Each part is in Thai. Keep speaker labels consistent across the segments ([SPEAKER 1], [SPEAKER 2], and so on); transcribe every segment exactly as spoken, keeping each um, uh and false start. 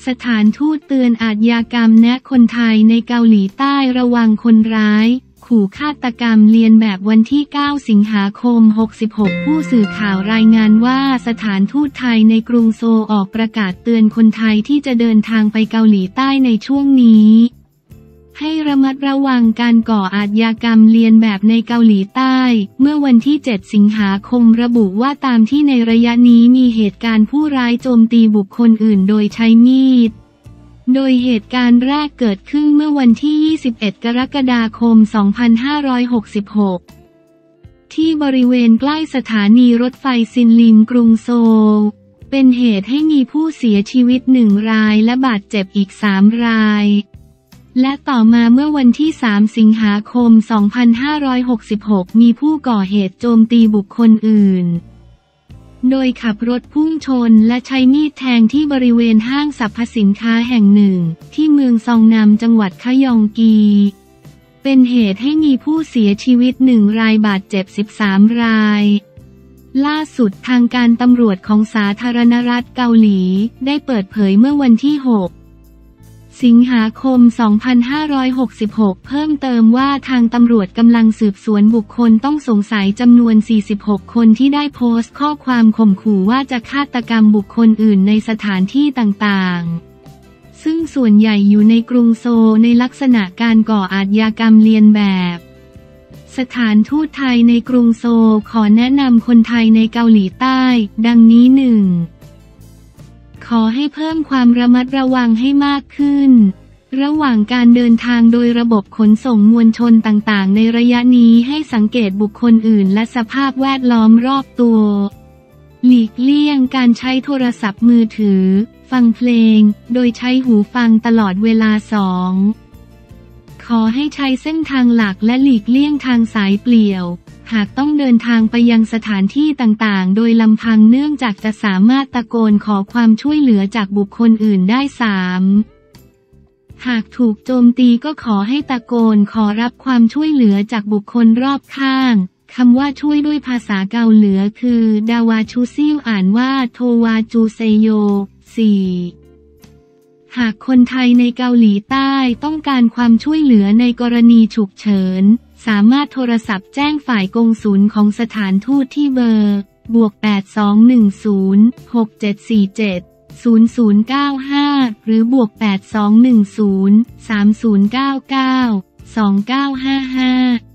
[SPEAKER 1] สถานทูตเตือนอาชญากรรมแนะคนไทยในเกาหลีใต้ระวังคนร้ายขู่ฆาตกรรมเลียนแบบวันที่เก้าสิงหาคมหกสิบหกผู้สื่อข่าวรายงานว่าสถานทูตไทยในกรุงโซลออกประกาศเตือนคนไทยที่จะเดินทางไปเกาหลีใต้ในช่วงนี้ให้ระมัดระวังการก่ออาชญากรรมเลียนแบบในเกาหลีใต้เมื่อวันที่เจ็ดสิงหาคมระบุว่าตามที่ในระยะนี้มีเหตุการณ์ผู้ร้ายโจมตีบุคคลอื่นโดยใช้มีดโดยเหตุการณ์แรกเกิดขึ้นเมื่อวันที่ยี่สิบเอ็ดกรกฎาคมสองพันห้าร้อยหกสิบหกที่บริเวณใกล้สถานีรถไฟซินลินกรุงโซลเป็นเหตุให้มีผู้เสียชีวิตหนึ่งรายและบาดเจ็บอีกสามรายและต่อมาเมื่อวันที่สามสิงหาคมสองพันห้าร้อยหกสิบหกมีผู้ก่อเหตุโจมตีบุคคลอื่นโดยขับรถพุ่งชนและใช้มีดแทงที่บริเวณห้างสรรพสินค้าแห่งหนึ่งที่เมืองซองนัมจังหวัดคะยองกีเป็นเหตุให้มีผู้เสียชีวิตหนึ่งรายบาดเจ็บสิบสามรายล่าสุดทางการตำรวจของสาธารณรัฐเกาหลีได้เปิดเผยเมื่อวันที่หกสิงหาคมสองพันห้าร้อยหกสิบหกเพิ่มเติมว่าทางตำรวจกำลังสืบสวนบุคคลต้องสงสัยจำนวนสี่สิบหกคนที่ได้โพสต์ข้อความข่มขู่ว่าจะฆาตกรรมบุคคลอื่นในสถานที่ต่างๆซึ่งส่วนใหญ่อยู่ในกรุงโซลในลักษณะการก่ออาชญากรรมเลียนแบบสถานทูตไทยในกรุงโซลขอแนะนำคนไทยในเกาหลีใต้ดังนี้ หนึ่งขอให้เพิ่มความระมัดระวังให้มากขึ้นระหว่างการเดินทางโดยระบบขนส่งมวลชนต่างๆในระยะนี้ให้สังเกตบุคคลอื่นและสภาพแวดล้อมรอบตัวหลีกเลี่ยงการใช้โทรศัพท์มือถือฟังเพลงโดยใช้หูฟังตลอดเวลาสองขอให้ใช้เส้นทางหลักและหลีกเลี่ยงทางสายเปลี่ยวหากต้องเดินทางไปยังสถานที่ต่างๆโดยลำพังเนื่องจากจะสามารถตะโกนขอความช่วยเหลือจากบุคคลอื่นได้สามหากถูกโจมตีก็ขอให้ตะโกนขอรับความช่วยเหลือจากบุคคลรอบข้างคำว่าช่วยด้วยภาษาเกาหลีคือดาวาชูซิลอ่านว่าโทวาจูเซโย สี่หากคนไทยในเกาหลีใต้ต้องการความช่วยเหลือในกรณีฉุกเฉินสามารถโทรศัพท์แจ้งฝ่ายกงสุลของสถานทูตที่เบอร์บวกแปด สอง หนึ่ง ศูนย์ หก เจ็ด สี่ เจ็ด ศูนย์ ศูนย์ เก้า ห้าหรือบวกแปด สอง หนึ่ง ศูนย์ สาม ศูนย์ เก้า เก้า สอง เก้า ห้า ห้า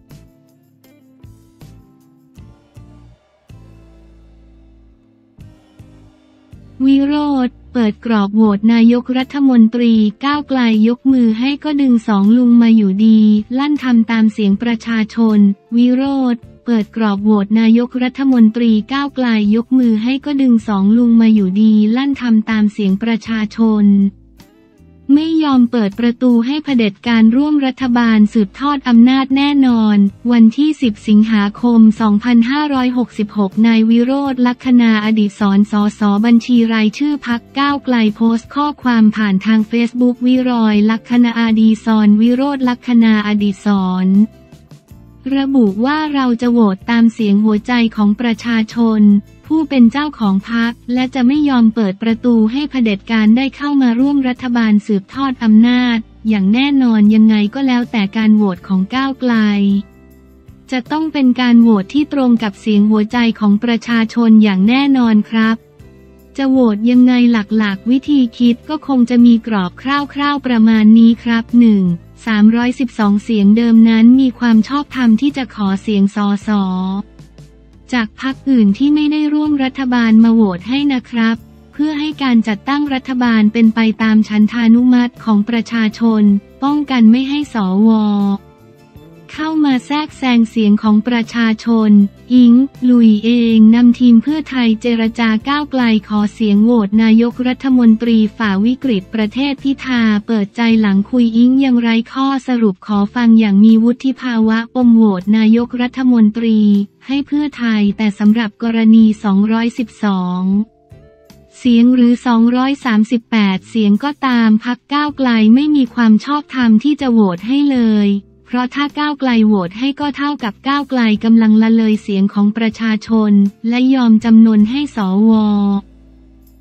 [SPEAKER 1] วิโรจน์เปิดกรอบโหวตนายกรัฐมนตรีก้าวไกลยกมือให้ก็ดึงสองลุงมาอยู่ดีลั่นทำตามเสียงประชาชนวิโรจน์เปิดกรอบโหวตนายกรัฐมนตรีก้าวไกลยกมือให้ก็ดึงสองลุงมาอยู่ดีลั่นทำตามเสียงประชาชนไม่ยอมเปิดประตูให้เผด็จการร่วมรัฐบาลสืบทอดอำนาจแน่นอนวันที่สิบสิงหาคมสองพันห้าร้อยหกสิบหกนายวิโรจน์ลัคนาอดิศร สส บัญชีรายชื่อพรรคก้าวไกลโพสต์ข้อความผ่านทางเฟซบุ๊กวิรอยลัคนาอดิศรวิโรจน์ลัคนาอดิศรระบุว่าเราจะโหวตตามเสียงหัวใจของประชาชนผู้เป็นเจ้าของพรรคและจะไม่ยอมเปิดประตูให้เผด็จการได้เข้ามาร่วมรัฐบาลสืบทอดอำนาจอย่างแน่นอนยังไงก็แล้วแต่การโหวตของก้าวไกลจะต้องเป็นการโหวตที่ตรงกับเสียงหัวใจของประชาชนอย่างแน่นอนครับจะโหวตยังไงหลักๆวิธีคิดก็คงจะมีกรอบคร่าวๆประมาณนี้ครับ หนึ่ง สามร้อยสิบสองเสียงเดิมนั้นมีความชอบธรรมที่จะขอเสียงสสจากพรรคอื่นที่ไม่ได้ร่วมรัฐบาลมาโหวตให้นะครับเพื่อให้การจัดตั้งรัฐบาลเป็นไปตามฉันทานุมัติของประชาชนป้องกันไม่ให้สวเข้ามาแทรกแซงเสียงของประชาชนอิงลุยเองนำทีมเพื่อไทยเจรจาก้าวไกลขอเสียงโหวตนายกรัฐมนตรีฝ่าวิกฤตประเทศพิธาเปิดใจหลังคุยอิงยังไร้ข้อสรุปขอฟังอย่างมีวุฒิภาวะปมโหวตนายกรัฐมนตรีให้เพื่อไทยแต่สำหรับกรณีสองร้อยสิบสองเสียงหรือสองร้อยสามสิบแปดเสียงก็ตามพรรคก้าวไกลไม่มีความชอบธรรมที่จะโหวตให้เลยเพราะถ้าก้าวไกลโหวตให้ก็เท่ากับก้าวไกลกำลังละเลยเสียงของประชาชนและยอมจำนนให้สว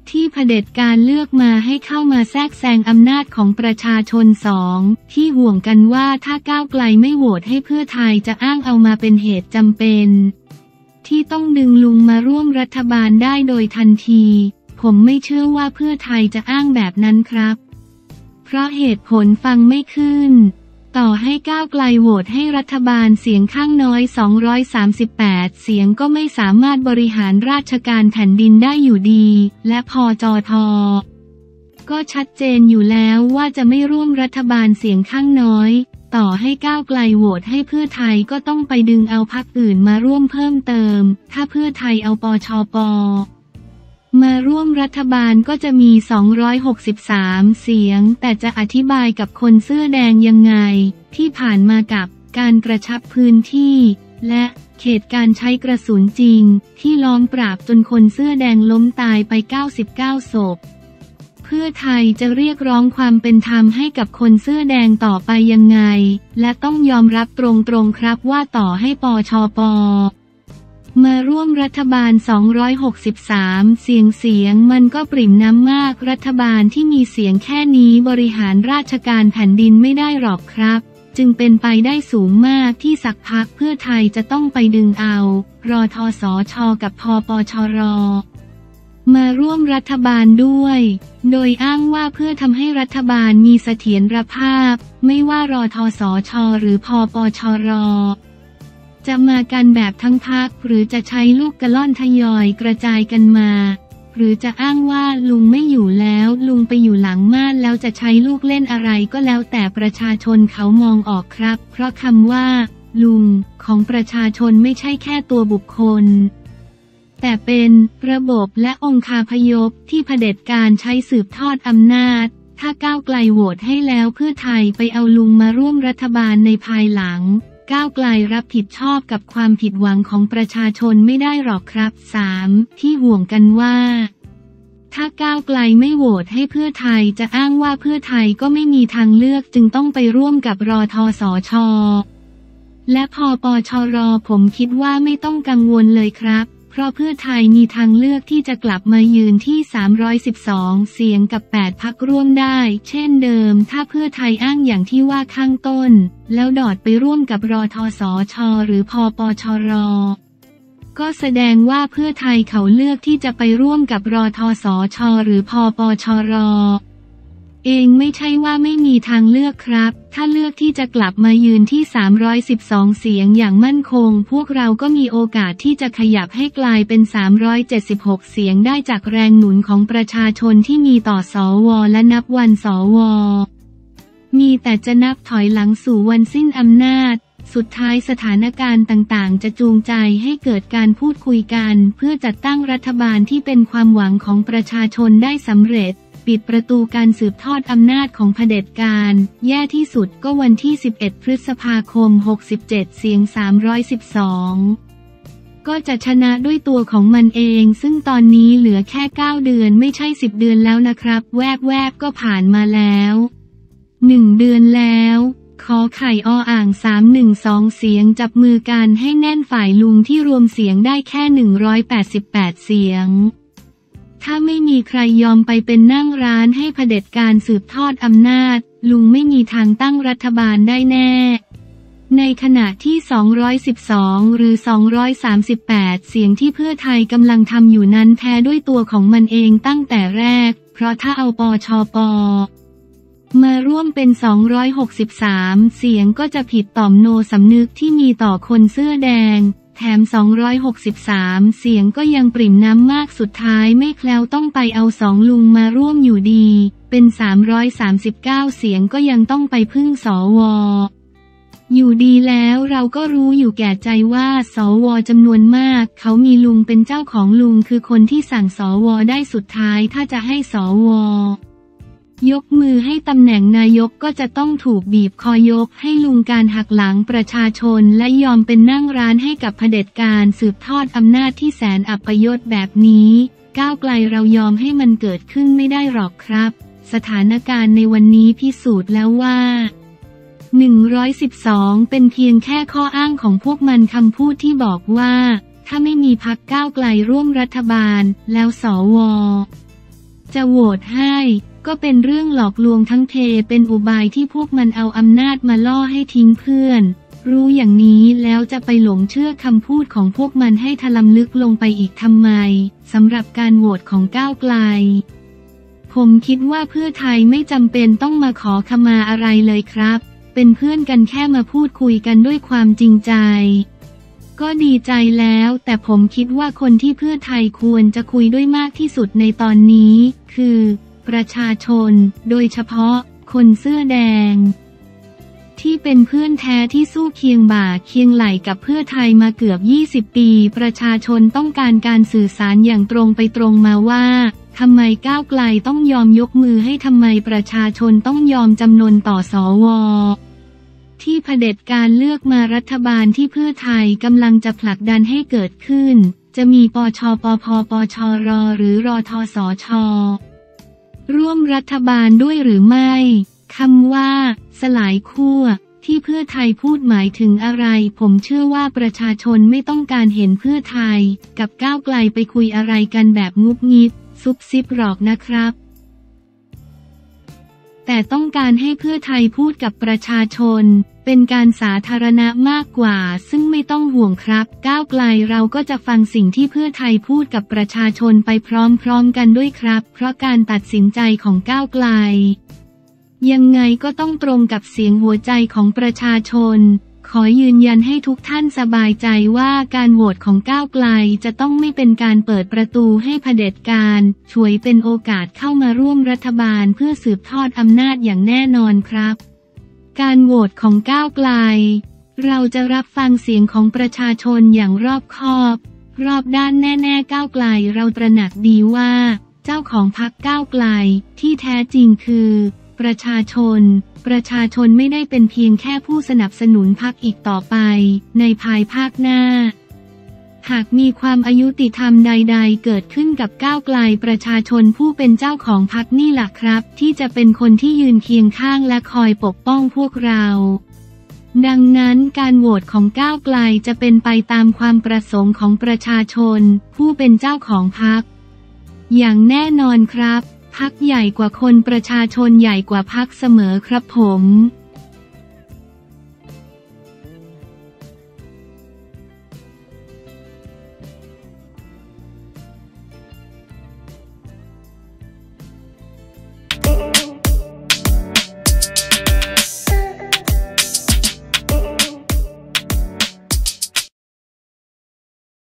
[SPEAKER 1] ที่เผด็จการเลือกมาให้เข้ามาแทรกแซงอำนาจของประชาชนสองที่ห่วงกันว่าถ้าก้าวไกลไม่โหวตให้เพื่อไทยจะอ้างเอามาเป็นเหตุจำเป็นที่ต้องดึงลุงมาร่วมรัฐบาลได้โดยทันทีผมไม่เชื่อว่าเพื่อไทยจะอ้างแบบนั้นครับเพราะเหตุผลฟังไม่ขึ้นต่อให้ก้าวไกลโหวตให้รัฐบาลเสียงข้างน้อยสองร้อยสามสิบแปดเสียงก็ไม่สามารถบริหารราชการแผ่นดินได้อยู่ดีและพจท.ก็ชัดเจนอยู่แล้วว่าจะไม่ร่วมรัฐบาลเสียงข้างน้อยต่อให้ก้าวไกลโหวตให้เพื่อไทยก็ต้องไปดึงเอาพรรคอื่นมาร่วมเพิ่มเติมถ้าเพื่อไทยเอาปชป.มาร่วมรัฐบาลก็จะมีสองร้อยหกสิบสามเสียงแต่จะอธิบายกับคนเสื้อแดงยังไงที่ผ่านมากับการกระชับพื้นที่และเขตการใช้กระสุนจริงที่ล้อมปราบจนคนเสื้อแดงล้มตายไปเก้าสิบเก้าศพเพื่อไทยจะเรียกร้องความเป็นธรรมให้กับคนเสื้อแดงต่อไปยังไงและต้องยอมรับตรงๆครับว่าต่อให้ปชป.มาร่วมรัฐบาลสองร้อยหกสิบสามเสียงเสียงมันก็ปริ่มน้ำมากรัฐบาลที่มีเสียงแค่นี้บริหารราชการแผ่นดินไม่ได้หรอกครับจึงเป็นไปได้สูงมากที่สักพักเพื่อไทยจะต้องไปดึงเอารทสช.กับพปชร.มาร่วมรัฐบาลด้วยโดยอ้างว่าเพื่อทำให้รัฐบาลมีเสถียรภาพไม่ว่ารทสช.หรือพปชร.จะมากันแบบทั้งพรรคหรือจะใช้ลูกกระล่อนทยอยกระจายกันมาหรือจะอ้างว่าลุงไม่อยู่แล้วลุงไปอยู่หลังม่านแล้วจะใช้ลูกเล่นอะไรก็แล้วแต่ประชาชนเขามองออกครับเพราะคำว่าลุงของประชาชนไม่ใช่แค่ตัวบุคคลแต่เป็นระบบและองคาพยพที่เผด็จการใช้สืบทอดอำนาจถ้าก้าวไกลโหวตให้แล้วเพื่อไทยไปเอาลุงมาร่วมรัฐบาลในภายหลังก้าวไกลรับผิดชอบกับความผิดหวังของประชาชนไม่ได้หรอกครับ สาม ที่ห่วงกันว่าถ้าก้าวไกลไม่โหวตให้เพื่อไทยจะอ้างว่าเพื่อไทยก็ไม่มีทางเลือกจึงต้องไปร่วมกับรทสช.และพปชร.ผมคิดว่าไม่ต้องกังวลเลยครับเพราะเพื่อไทยมีทางเลือกที่จะกลับมายืนที่สามร้อยสิบสองเสียงกับแปดพรรคร่วมได้เช่นเดิมถ้าเพื่อไทยอ้างอย่างที่ว่าข้างต้นแล้วดอดไปร่วมกับรทสช.หรือพปชร.ก็แสดงว่าเพื่อไทยเขาเลือกที่จะไปร่วมกับรทสช.หรือพปชร.เองไม่ใช่ว่าไม่มีทางเลือกครับถ้าเลือกที่จะกลับมายืนที่สามร้อยสิบสองเสียงอย่างมั่นคงพวกเราก็มีโอกาสที่จะขยับให้กลายเป็นสามร้อยเจ็ดสิบหกเสียงได้จากแรงหนุนของประชาชนที่มีต่อสวและนับวันสวมีแต่จะนับถอยหลังสู่วันสิ้นอำนาจสุดท้ายสถานการณ์ต่างๆจะจูงใจให้เกิดการพูดคุยกันเพื่อจัดตั้งรัฐบาลที่เป็นความหวังของประชาชนได้สำเร็จปิดประตูการสืบทอดอำนาจของเผด็จการแย่ที่สุดก็วันที่สิบเอ็ดพฤษภาคมหกสิบเจ็ดเสียงสามร้อยสิบสองก็จะชนะด้วยตัวของมันเองซึ่งตอนนี้เหลือแค่เก้าเดือนไม่ใช่สิบเดือนแล้วนะครับแวบๆก็ผ่านมาแล้วหนึ่งเดือนแล้วขอไข่ออ่างสามหนึ่งสองเสียงจับมือกันให้แน่นฝ่ายลุงที่รวมเสียงได้แค่หนึ่งร้อยแปดสิบแปดเสียงถ้าไม่มีใครยอมไปเป็นนั่งร้านให้เผด็จการสืบทอดอำนาจลุงไม่มีทางตั้งรัฐบาลได้แน่ในขณะที่สองร้อยสิบสองหรือสองร้อยสามสิบแปดเสียงที่เพื่อไทยกำลังทำอยู่นั้นแพ้ด้วยตัวของมันเองตั้งแต่แรกเพราะถ้าเอาปชป.มาร่วมเป็นสองร้อยหกสิบสามเสียงก็จะผิดต่อมโนสำนึกที่มีต่อคนเสื้อแดงแถมสองร้อยหกสิบสามเสียงก็ยังปริ่มน้ำมากสุดท้ายไม่แคล้วต้องไปเอาสองลุงมาร่วมอยู่ดีเป็นสามร้อยสามสิบเก้าเสียงก็ยังต้องไปพึ่งสวอยู่ดีแล้วเราก็รู้อยู่แก่ใจว่าสวจำนวนมากเขามีลุงเป็นเจ้าของลุงคือคนที่สั่งสวได้สุดท้ายถ้าจะให้สวยกมือให้ตำแหน่งนายกก็จะต้องถูกบีบคอยกให้ลุงการหักหลังประชาชนและยอมเป็นนั่งร้านให้กับเผด็จการสืบทอดอำนาจที่แสนอัปยศแบบนี้ก้าวไกลเรายอมให้มันเกิดขึ้นไม่ได้หรอกครับสถานการณ์ในวันนี้พิสูจน์แล้วว่าหนึ่งร้อยสิบสองเป็นเพียงแค่ข้ออ้างของพวกมันคำพูดที่บอกว่าถ้าไม่มีพรรคก้าวไกลร่วมรัฐบาลแล้วสวจะโหวตให้ก็เป็นเรื่องหลอกลวงทั้งเทเป็นอุบายที่พวกมันเอาอำนาจมาล่อให้ทิ้งเพื่อนรู้อย่างนี้แล้วจะไปหลงเชื่อคำพูดของพวกมันให้ถลำลึกลงไปอีกทำไมสำหรับการโหวตของก้าวไกลผมคิดว่าเพื่อไทยไม่จำเป็นต้องมาขอขมาอะไรเลยครับเป็นเพื่อนกันแค่มาพูดคุยกันด้วยความจริงใจก็ดีใจแล้วแต่ผมคิดว่าคนที่เพื่อไทยควรจะคุยด้วยมากที่สุดในตอนนี้คือประชาชนโดยเฉพาะคนเสื้อแดงที่เป็นเพื่อนแท้ที่สู้เคียงบ่าเคียงไหล่กับเพื่อไทยมาเกือบยี่สิบปีประชาชนต้องการการสื่อสารอย่างตรงไปตรงมาว่าทำไมก้าวไกลต้องยอมยกมือให้ทำไมประชาชนต้องยอมจำนนต่อสวที่เผด็จการเลือกมารัฐบาลที่เพื่อไทยกำลังจะผลักดันให้เกิดขึ้นจะมีปชปพปชรหรือรทสชร่วมรัฐบาลด้วยหรือไม่คำว่าสลายขั้วที่เพื่อไทยพูดหมายถึงอะไรผมเชื่อว่าประชาชนไม่ต้องการเห็นเพื่อไทยกับก้าวไกลไปคุยอะไรกันแบบงุบงิบซุบซิบหรอกนะครับแต่ต้องการให้เพื่อไทยพูดกับประชาชนเป็นการสาธารณะมากกว่าซึ่งไม่ต้องห่วงครับก้าวไกลเราก็จะฟังสิ่งที่เพื่อไทยพูดกับประชาชนไปพร้อมๆกันด้วยครับเพราะการตัดสินใจของก้าวไกลยังไงก็ต้องตรงกับเสียงหัวใจของประชาชนขอยืนยันให้ทุกท่านสบายใจว่าการโหวตของก้าวไกลจะต้องไม่เป็นการเปิดประตูให้เผด็จการฉวยเป็นโอกาสเข้ามาร่วมรัฐบาลเพื่อสืบทอดอำนาจอย่างแน่นอนครับการโหวตของก้าวไกลเราจะรับฟังเสียงของประชาชนอย่างรอบคอบรอบด้านแน่ๆก้าวไกลเราตระหนักดีว่าเจ้าของพรรคก้าวไกลที่แท้จริงคือประชาชนประชาชนไม่ได้เป็นเพียงแค่ผู้สนับสนุนพรรคอีกต่อไปในภายภาคหน้าหากมีความอายุติธรรมใดๆเกิดขึ้นกับก้าวไกลประชาชนผู้เป็นเจ้าของพรรคนี่แหละครับที่จะเป็นคนที่ยืนเคียงข้างและคอยปกป้องพวกเราดังนั้นการโหวตของก้าวไกลจะเป็นไปตามความประสงค์ของประชาชนผู้เป็นเจ้าของพรรคอย่างแน่นอนครับพรรคใหญ่กว่าคนประชาชนใหญ่กว่าพรรคเสมอครับผม